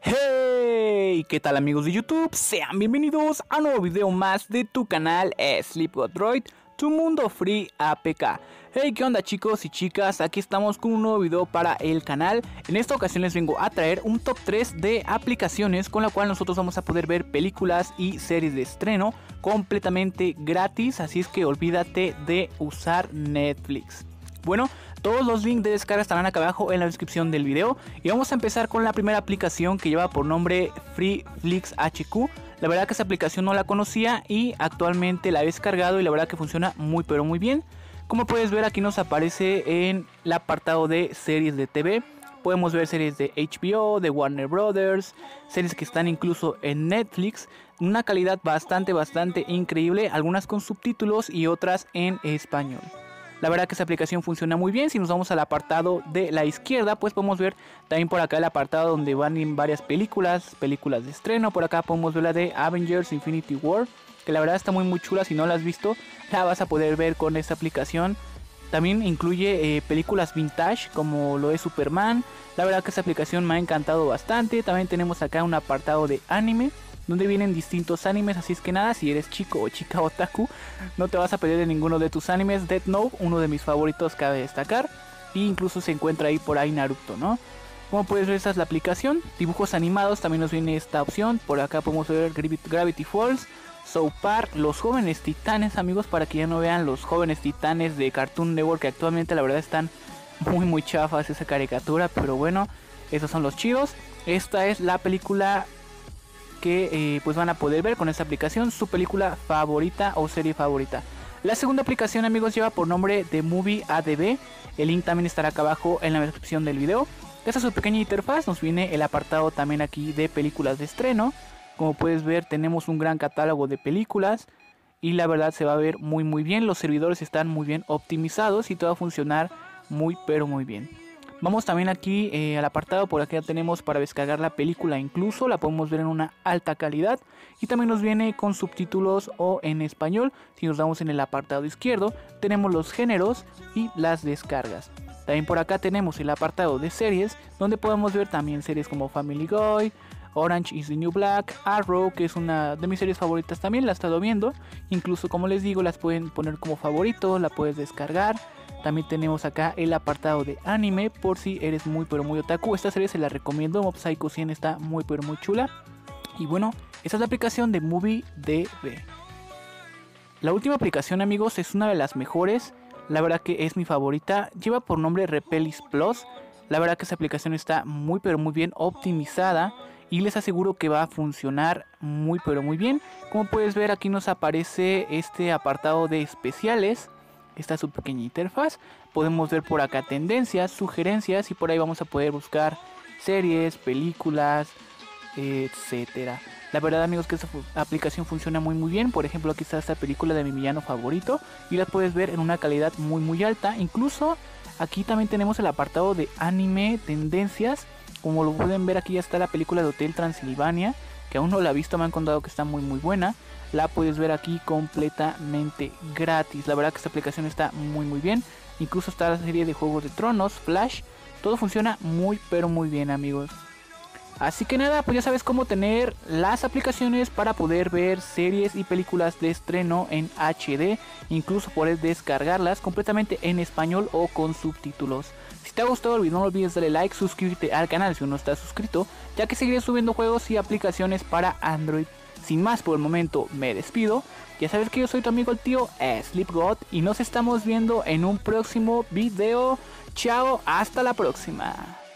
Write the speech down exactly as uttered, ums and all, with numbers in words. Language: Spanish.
Hey, ¿qué tal amigos de YouTube? Sean bienvenidos a un nuevo video más de tu canal SleepGoDroid, tu mundo free A P K. Hey, ¿qué onda chicos y chicas? Aquí estamos con un nuevo video para el canal. En esta ocasión les vengo a traer un top tres de aplicaciones con la cual nosotros vamos a poder ver películas y series de estreno completamente gratis, así es que olvídate de usar Netflix. Bueno, todos los links de descarga estarán acá abajo en la descripción del video. Y vamos a empezar con la primera aplicación que lleva por nombre FreeFlixHQ. La verdad que esa aplicación no la conocía y actualmente la he descargado y la verdad que funciona muy pero muy bien. Como puedes ver, aquí nos aparece en el apartado de series de T V. Podemos ver series de H B O, de Warner Brothers, series que están incluso en Netflix. Una calidad bastante bastante increíble, algunas con subtítulos y otras en español. La verdad que esta aplicación funciona muy bien. Si nos vamos al apartado de la izquierda, pues podemos ver también por acá el apartado donde van en varias películas, películas de estreno. Por acá podemos ver la de Avengers Infinity War, que la verdad está muy muy chula. Si no la has visto, la vas a poder ver con esta aplicación. También incluye eh, películas vintage como lo es Superman. La verdad que esta aplicación me ha encantado bastante. También tenemos acá un apartado de anime, donde vienen distintos animes, así es que nada, si eres chico o chica otaku, no te vas a perder de ninguno de tus animes. Death Note, uno de mis favoritos, cabe destacar, e incluso se encuentra ahí por ahí Naruto, ¿no? Como puedes ver, esta es la aplicación. Dibujos animados, también nos viene esta opción. Por acá podemos ver Gravity Falls, South Park, Los Jóvenes Titanes, amigos, para que ya no vean Los Jóvenes Titanes de Cartoon Network, que actualmente la verdad están muy muy chafas esa caricatura, pero bueno, esos son los chidos. Esta es la película que eh, pues van a poder ver con esta aplicación, su película favorita o serie favorita. La segunda aplicación, amigos, lleva por nombre The Movie A D B. El link también estará acá abajo en la descripción del video. Esta es su pequeña interfaz. Nos viene el apartado también aquí de películas de estreno. Como puedes ver, tenemos un gran catálogo de películas y la verdad se va a ver muy muy bien. Los servidores están muy bien optimizados y todo va a funcionar muy pero muy bien. Vamos también aquí eh, al apartado. Por acá tenemos para descargar la película, incluso la podemos ver en una alta calidad y también nos viene con subtítulos o en español. Si nos damos en el apartado izquierdo, tenemos los géneros y las descargas. También por acá tenemos el apartado de series, donde podemos ver también series como Family Guy, Orange is the New Black, Arrow, que es una de mis series favoritas, también la he estado viendo. Incluso, como les digo, las pueden poner como favorito, la puedes descargar. También tenemos acá el apartado de anime, por si eres muy pero muy otaku. Esta serie se la recomiendo, Mob Psycho cien está muy pero muy chula. Y bueno, esta es la aplicación de Movie D B. La última aplicación, amigos, es una de las mejores. La verdad que es mi favorita. Lleva por nombre Repelis Plus. La verdad que esta aplicación está muy pero muy bien optimizada y les aseguro que va a funcionar muy pero muy bien. Como puedes ver, aquí nos aparece este apartado de especiales. Esta es su pequeña interfaz. Podemos ver por acá tendencias, sugerencias y por ahí vamos a poder buscar series, películas, etcétera. La verdad, amigos, que esta aplicación funciona muy muy bien. Por ejemplo, aquí está esta película de mi villano favorito y la puedes ver en una calidad muy muy alta. Incluso aquí también tenemos el apartado de anime, tendencias. Como lo pueden ver, aquí ya está la película de Hotel Transilvania, que aún no la he visto, me han contado que está muy muy buena. La puedes ver aquí completamente gratis. La verdad que esta aplicación está muy muy bien. Incluso está la serie de Juegos de Tronos, Flash. Todo funciona muy pero muy bien, amigos. Así que nada, pues ya sabes cómo tener las aplicaciones para poder ver series y películas de estreno en H D. Incluso poder descargarlas completamente en español o con subtítulos. Si te ha gustado el video, no olvides darle like, suscribirte al canal si aún no estás suscrito, ya que seguiré subiendo juegos y aplicaciones para Android. Sin más por el momento, me despido. Ya sabes que yo soy tu amigo el tío SleepGod y nos estamos viendo en un próximo video. Chao, hasta la próxima.